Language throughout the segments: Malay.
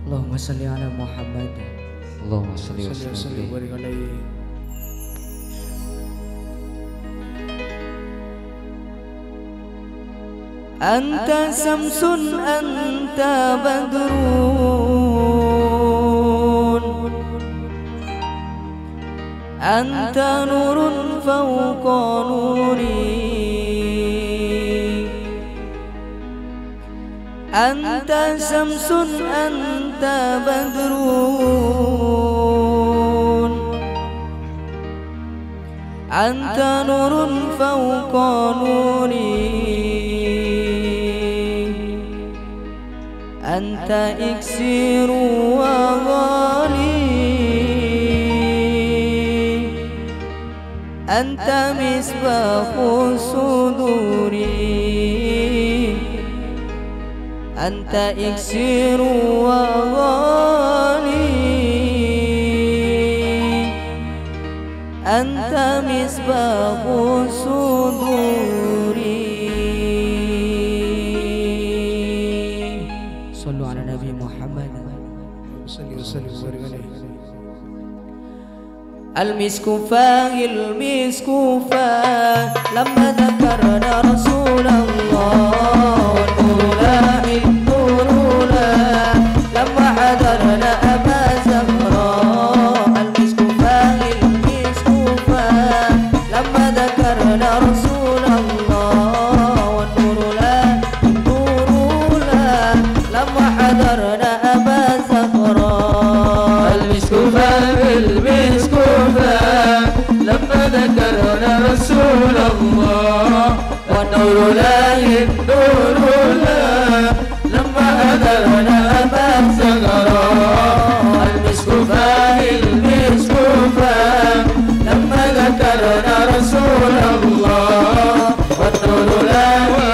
اللهم صل على محمد. اللهم صل وسلم وبارك عليه. أنت شمس أنت بدر أنت نور فوق نوري أنت شمس أنت بدر أنت نور فوق نوري أنت إكسير وغالي أنت مصباح صدوري أنت إكسير وغالي أنت مصباح صدوري. صلوا على نبي محمد صلى الله عليه وسلم. المسك فاغ المسك فاغ لما ذكرنا رسول الله والنور لا لما حضرنا أبا زهراء. المسك فاغ المسك فاغ لما ذكرنا رسول الله والنور لا لما حضرنا أبا زهراء. المسك فاغ المسك لما ذكرنا رسول الله والنور لا النور لا لما حضرنا أبا زهراء. المسك فاغ المسك لما ذكرنا رسول الله والنور لا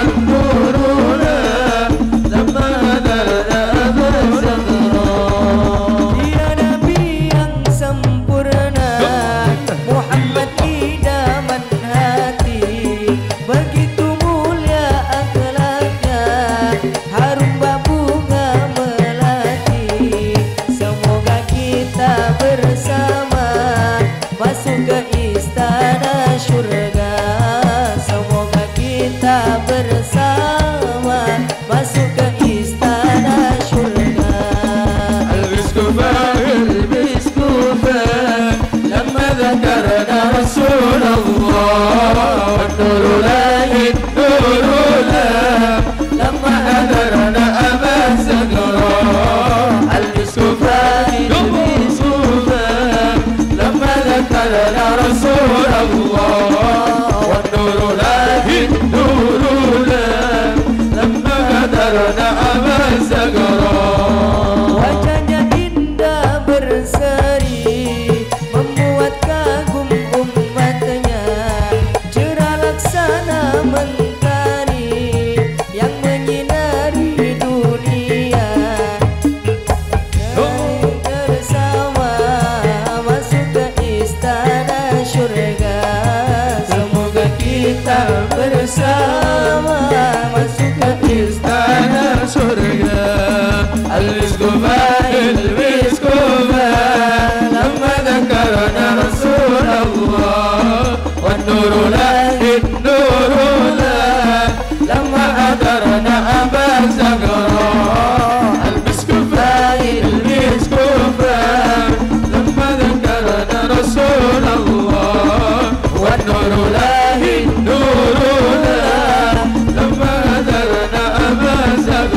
لما حضرنا أبا زهراء. Dia Nabi yang sempurna, Muhammad idaman hati, begitu mulia akhlaknya, harum bunga melati. Semoga kita bersama masuk ke istana syurga. Semoga kita bersama masuk ke istana syurga. المسك فاغ لما ذكرنا رسول الله والنور لا لما حضرنا أبا زهراء. المسك فاغ لما ذكرنا رسول الله والنور لا لما حضرنا أبا زهراء. Wajahnya indah berseri, membuat kagum umatnya, cerah laksana mentari yang menyinari dunia. Bersama masuk ke istana syurga. Semoga kita bersama masuk ke istana surga. المسك فاغ لما ذكرنا رسول الله والنور لا لما حضرنا أبا زهراء. المسك فاغ لما ذكرنا رسول الله والنور لا لما حضرنا أبا زهراء.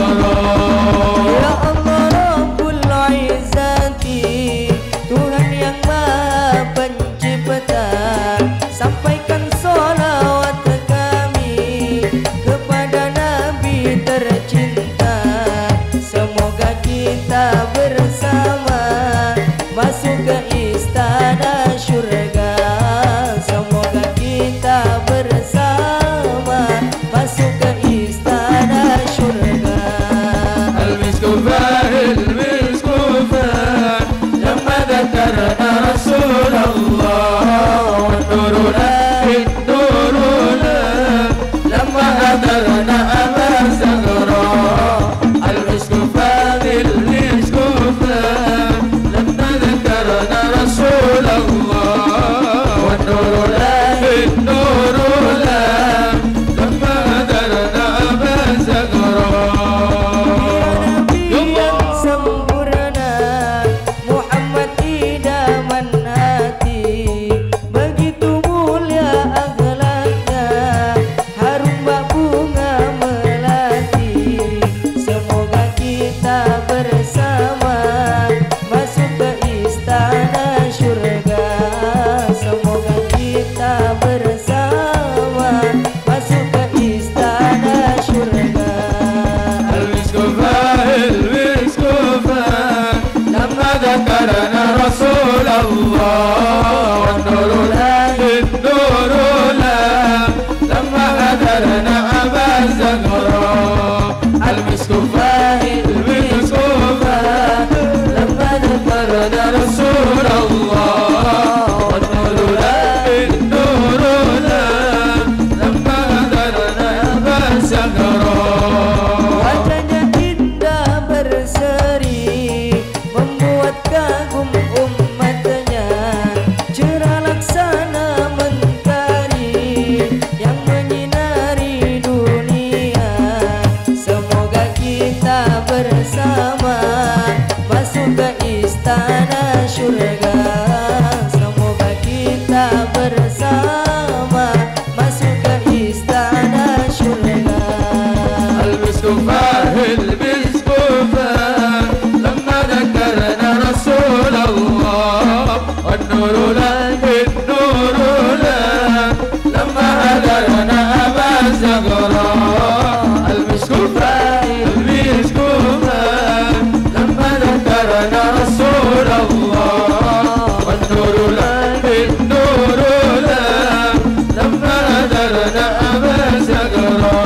bersama masuk ke istana syurga. Semoga kita bersama masuk ke istana syurga. المسكوفة المسكوفة لما ذكرنا رسول الله والنور له النور له لما هدرنا أبا زغراء. المسكوفة المسكوفة لما ذكرنا رسول الله والنور له النور له لما هدرنا أبا زغراء.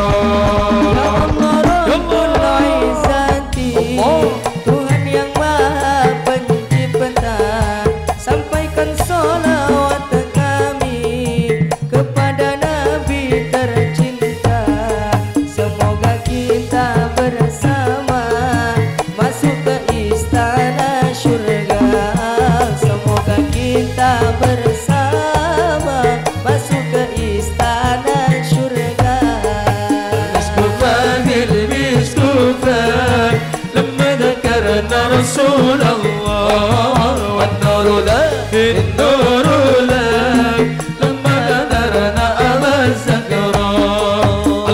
Tuhan yang Maha Pencipta, sampaikan sholawat kami kepada Nabi tercinta. Semoga kita bersama masuk ke istana syurga. Semoga kita bersama masuk ke istana syurga. رسول الله والنور له النور له لما هدرنا أبا زغراء.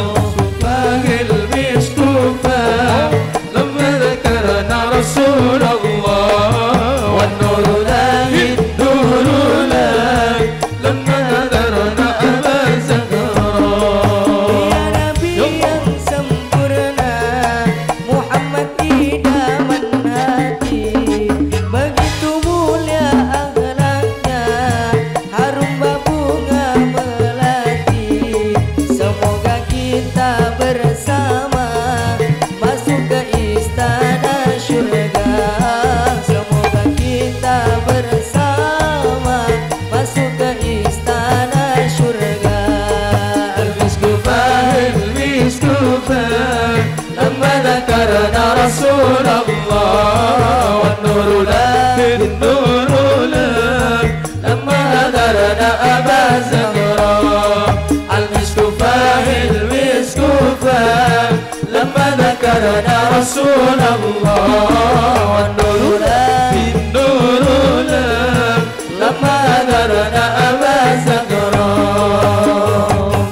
المسكوفة لما ذكرنا رسول الله والنور له النور له لما هدرنا أبا زغراء. Ya Nabi yang sempurna, Muhammad idaman hati, begitu mulia akhlaknya, harum bunga melati. Semoga kita bersama masuk ke istana syurga. Semoga kita bersama masuk ke istana syurga. المسكوفة المسكوفة لما ذكرنا رسول الله والنور له النور له لما هدرنا أبا زغراء. المسكوفة المسكوفة لما ذكرنا رسول الله والنور له النور له لما هدرنا أبا زغراء.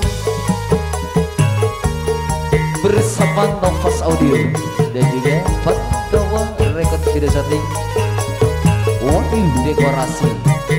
Bersama Novas Audio dan juga Fatwa Record Video Setting Wahyu Dekorasi.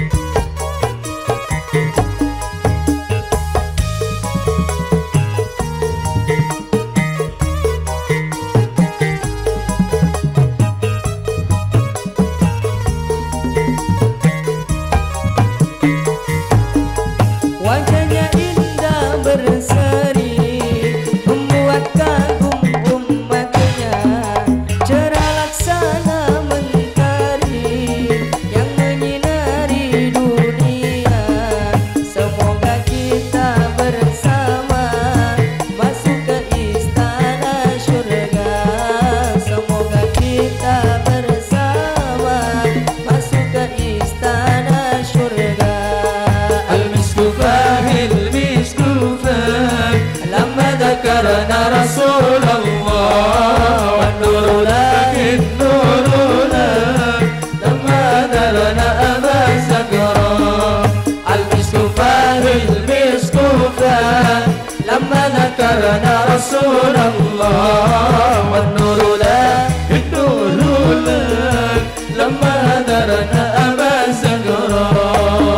Wajahnya indah berseri, membuat kagum umatnya, cerah laksana mentari yang menyinari dunia. Semoga kita bersama masuk ke istana syurga. Semoga kita bersama masuk ke istana syurga. المسكوفة المسكوفة لما ذكرنا رسول الله والنور له النور له لما هدرنا أبا زغراء. المسكوفة المسكوفة لما ذكرنا رسول الله والنور له النور له لما هدرنا أبا زغراء.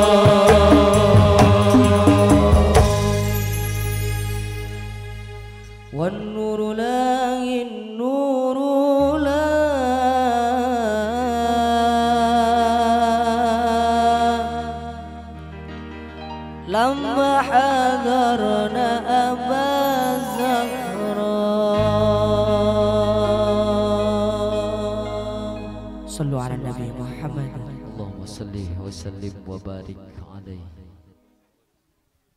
والنور لا النور لا لما حضرنا أبا زغراء. صلوا على النبي محمد. Allahumma salli wa sallim wa barik alaihi.